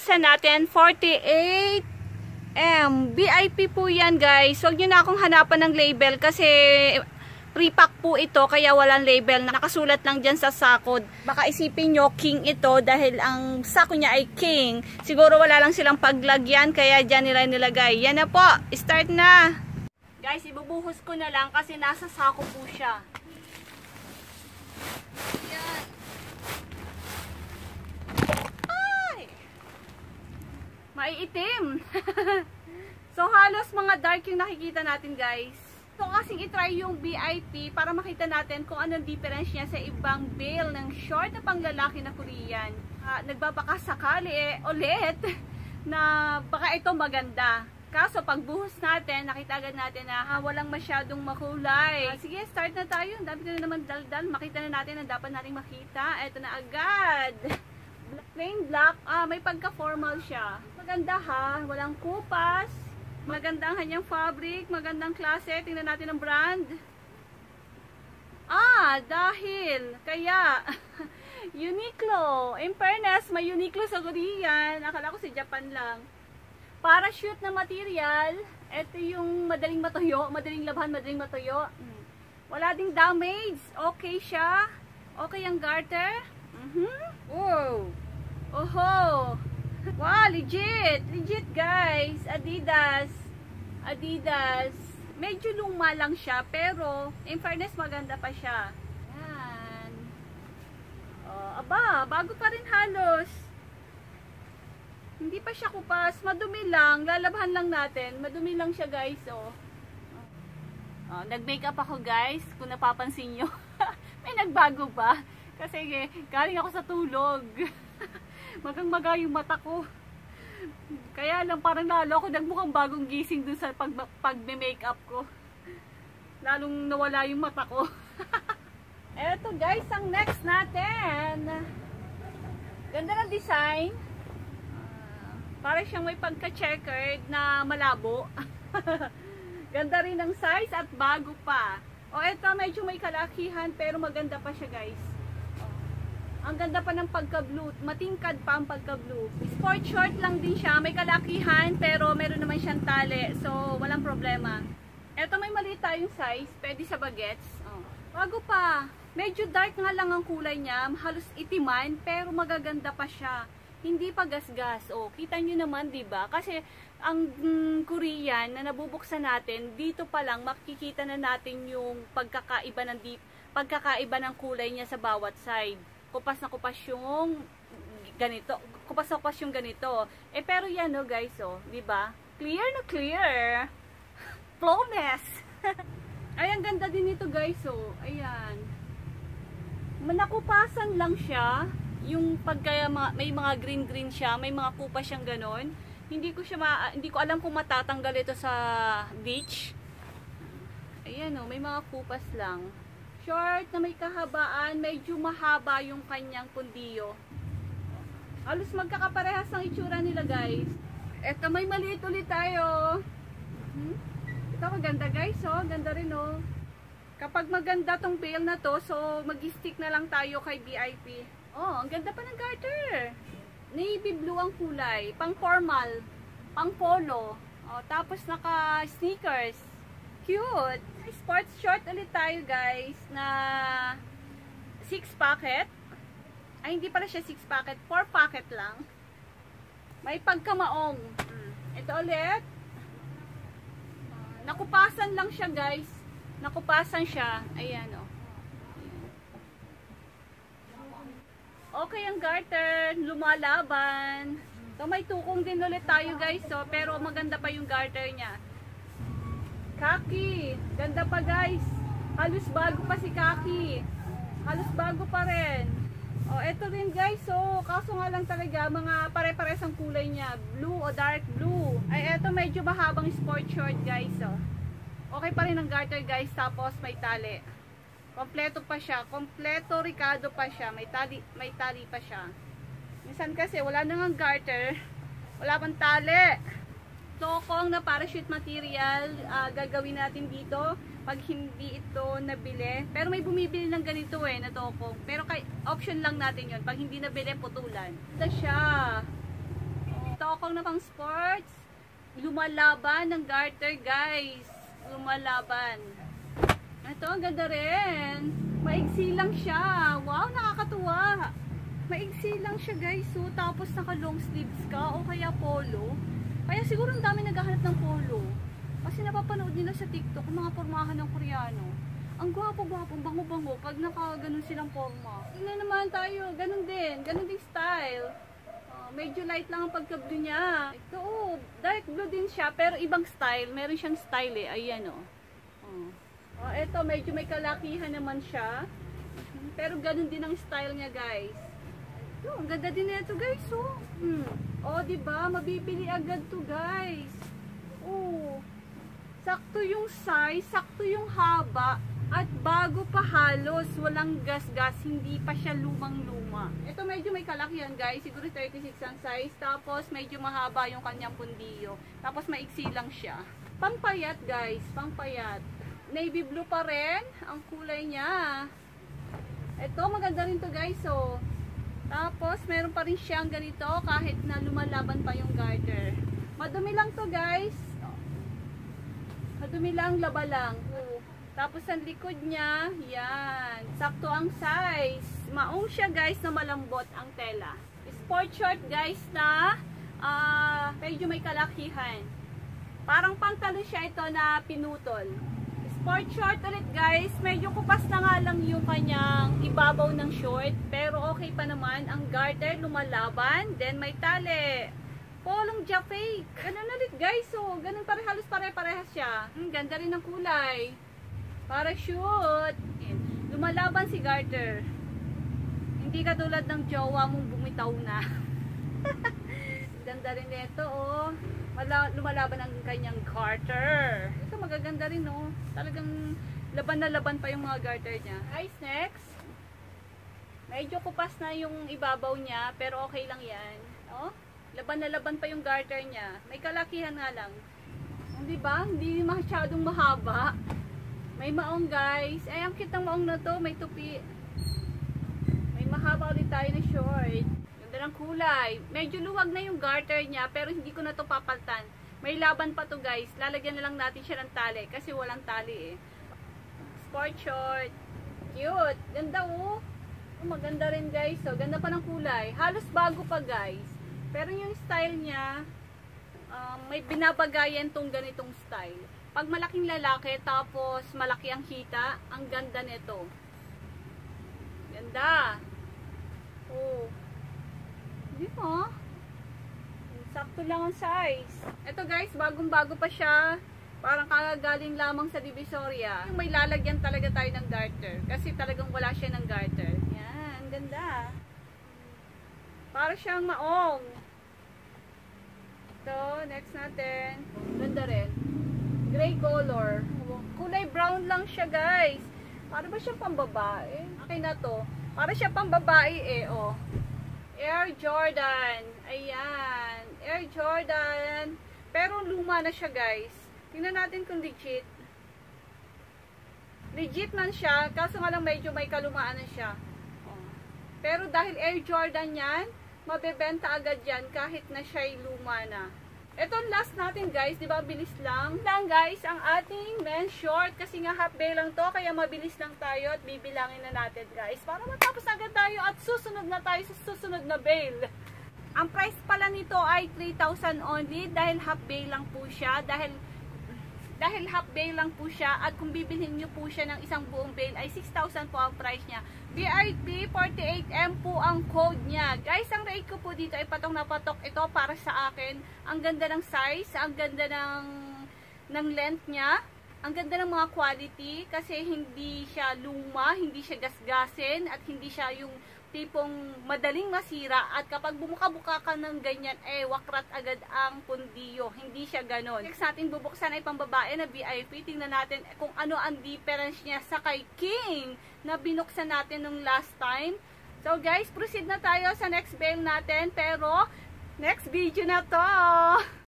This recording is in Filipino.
bubuksan natin, 48M. VIP po yan guys. Huwag nyo na akong hanapan ng label kasi pre-pack po ito kaya walang label. Nakasulat lang dyan sa sakod. Baka isipin nyo king ito dahil ang sako niya ay king. Siguro wala lang silang paglagyan kaya dyan nila nilagay. Yan na po. Start na. Guys, ibubuhos ko na lang kasi nasa sako po siya. Yan. Ay! Maiitim. So, halos mga dark yung nakikita natin, guys. So, kasing itry yung VIP para makita natin kung anong difference niya sa ibang bale ng short na panglalaki na Korean. Nagbabaka sakali ulit na baka ito maganda. Kaso pagbuhos natin, nakita agad natin na walang masyadong makulay. Sige, start na tayo. Dami ko na naman daldal. Makita na natin ang dapat nating makita. Ito na agad. Plain black. May pagka-formal siya. Maganda ha. Walang kupas. Maganda ang kanyang fabric. Magandang klase. Tingnan natin ang brand. Dahil. Kaya, Uniqlo. In fairness, may Uniqlo sa Korean. Akala ko si Japan lang. Parachute na material. Ito yung madaling matuyo, madaling labhan, madaling matuyo. Wala ding damage. Okay siya. Okay ang garter. Wow. Oho. Wow, legit. Legit guys. Adidas. Adidas. Medyo luma lang siya, pero in fairness maganda pa siya. Yan. Aba, bago pa rin halos. Hindi pa siya kupas, madumi lang, lalabhan lang natin, madumi lang siya guys, nag-makeup ako guys, kung napapansin nyo. May nagbago ba? Kasi galing ako sa tulog. Magang-maga yung mata ko. Kaya lang parang lalo ako nagmukhang bagong gising dun sa pag-makeup ko. Lalong nawala yung mata ko. Eto guys, ang next natin. Ganda ng design. Para siyang may pagka-checkered na malabo. Ganda rin ang size at bago pa. Eto medyo may kalakihan pero maganda pa siya guys. Ang ganda pa ng pagka-blue. Matingkad pa ang pagka-blue. Sport short lang din siya. May kalakihan pero meron naman siyang tali. So walang problema. Eto may maliit tayong size. Pwede sa bagets. Bago pa. Medyo dark nga lang ang kulay niya. Halos itiman pero magaganda pa siya. Hindi pa gas-gas. Kita nyo naman, diba? Kasi ang Korean na nabubuksan natin, dito pa lang makikita na natin yung pagkakaiba ng kulay niya sa bawat side. Kupas na kupas yung ganito. Kupas na kupas yung ganito. Pero yan guys, diba? Clear na clear. Flawless. Ay, ang ganda din ito guys, Ayan. Manakupasan lang siya. Yung pagka may mga green siya, may mga kupa siyang ganon. Hindi ko alam kung matatanggal ito sa beach. Ayan may mga kupas lang. Short na may kahabaan, medyo mahaba yung kanyang pundiyo. Halos magkakaparehas ang itsura nila guys. Eto may maliit ulit tayo. Ito maganda guys, ganda rin Kapag maganda tong bale na to, so mag-stick na lang tayo kay VIP. Ang ganda pa ng garter. Navy blue ang kulay. Pang formal. Pang polo. Tapos naka sneakers. Cute. Sports short ulit tayo guys. Na 6 pocket. Ay, hindi pala siya 6 pocket. 4 pocket lang. May pagkamaong. Ito ulit. Nakupasan lang siya guys. Nakupasan siya. Ayan Okay ang garter, lumalaban. So may tukong din ulit tayo guys, pero maganda pa yung garter niya. Kaki, ganda pa guys. Halos bago pa si Kaki. Halos bago pa rin. Eto rin guys, kaso nga lang talaga mga pare-pares ang kulay niya, blue o dark blue. Ay eto medyo mahabang sport short guys, Okay pa rin ang garter guys, tapos may tali. Kompleto pa siya. Kompleto Ricardo pa siya. May tali pa siya. Minsan kasi wala nang garter. Wala pang tali. Tokong na parachute material. Gagawin natin dito. Pag hindi ito nabili. Pero may bumibili ng ganito na tokong. Pero option lang natin yon. Pag hindi nabili, putulan. Ito siya. Tokong na pang sports. Lumalaban ng garter, guys. Lumalaban. Ito, ang ganda rin. Maigsi lang siya. Wow, nakakatuwa. Maigsi lang siya, guys. So, tapos naka long sleeves ka o kaya polo. Kaya siguro ang dami naghahanap ng polo. Kasi napapanood nila sa TikTok mga pormahan ng Koreano. Ang gwapo-gwapo, bango-bango pag naka-ganun silang forma. Tingnan naman tayo, ganun din style. Medyo light lang ang pagka-blue niya. Ito, dark blue din siya, pero ibang style. Meron siyang style eh, ayan ito, medyo may kalakihan naman siya. Pero ganun din ang style niya, guys. Ito, ang ganda din nito, guys, diba? Mabibili agad to, guys. Sakto yung size, sakto yung haba, at bago pa halos, walang gas-gas, hindi pa siya lumang-luma. Ito medyo may kalakihan, guys, siguro 36 ang size, tapos medyo mahaba yung kanyang pundiyo, tapos maiksi lang siya. Pangpayat, guys, pangpayat. Navy blue pa rin ang kulay niya. Ito, maganda rin to, guys, Tapos, meron pa rin siyang ganito kahit na lumalaban pa yung garter. Madumi lang to, guys. Madumi lang, laba lang. Tapos, ang likod niya, yan. Sakto ang size. Maong siya, guys, na malambot ang tela. Sport short, guys, na medyo may kalakihan. Parang pantalo siya ito na pinutol. Sport short ulit, guys. Medyo kupas na nga lang yung kanyang ibabaw ng short. Pero okay pa naman. Ang garter lumalaban. Then may tali. Polong fake. Ganun ulit, guys. Ganun halos pare-parehas siya. Ganda rin ng kulay. Parachute. Lumalaban si garter. Hindi katulad ng jowa mong bumitaw na. Ganda rin nito, lumalaban ang kanyang garter. Ito magaganda rin, Talagang laban na laban pa yung mga garter niya. Guys, next. Medyo kupas na yung ibabaw niya, pero okay lang yan. Laban na laban pa yung garter niya. May kalakihan nga lang. Di ba? Hindi masyadong mahaba. May maong, guys. Ay, ang cute ng maong na to. May tupi. May mahaba ulit tayo na short. Ganda ng kulay. Medyo luwag na yung garter niya, pero hindi ko na to papaltan. May laban pa to, guys. Lalagyan na lang natin siya ng tali kasi walang tali eh. Sport short. Cute. Ganda, maganda rin, guys. Ganda pa ng kulay. Halos bago pa, guys. Pero yung style niya, may binabagayan tong ganitong style. Pag malaking lalaki, tapos malaki ang hita, ang ganda nito. Ganda. Di ba? Sakto lang ang size. Ito, guys, bagong-bago pa siya. Parang kagagaling lamang sa Divisoria. May lalagyan talaga tayo ng garter. Kasi talagang wala siya ng garter. Yan, ganda. Para siyang maong. Ito, next natin. Ganda rin. Gray color. Kulay brown lang siya, guys. Para ba siyang pambabae? Okay na to. Para siya pambabae Air Jordan. Ayan. Air Jordan. Pero luma na siya, guys. Tingnan natin kung legit. Legit man siya. Kaso nga lang medyo may kalumaan na siya. Pero dahil Air Jordan yan, mabebenta agad yan kahit na siya'y luma na. Ito last natin, guys, di ba? Bilis lang. Guys, ang ating men's short kasi nga half bay lang to, kaya mabilis lang tayo at bibilangin na natin, guys, para matapos agad tayo at susunod na tayo sa susunod na bail. Ang price pala nito ay 3,000 only dahil half bay lang po siya, dahil half bay lang po siya, at kung bibilhin nyo po siya ng isang buong bail ay 6,000 po ang price niya. VIP 48M po ang code niya. Guys, ang rate ko po dito ay patok na patok ito para sa akin. Ang ganda ng size, ang ganda ng length niya, ang ganda ng mga quality kasi hindi siya luma, hindi siya gasgasin, at hindi siya yung tipong madaling masira, at kapag bumuka-buka ka ng ganyan, wakrat agad ang pundiyo. Hindi siya ganon. Next natin bubuksan ay pambabae na VIP. Tingnan natin kung ano ang difference niya sa kay King na binuksan natin nung last time. So guys, proceed na tayo sa next bail natin, pero next video na to.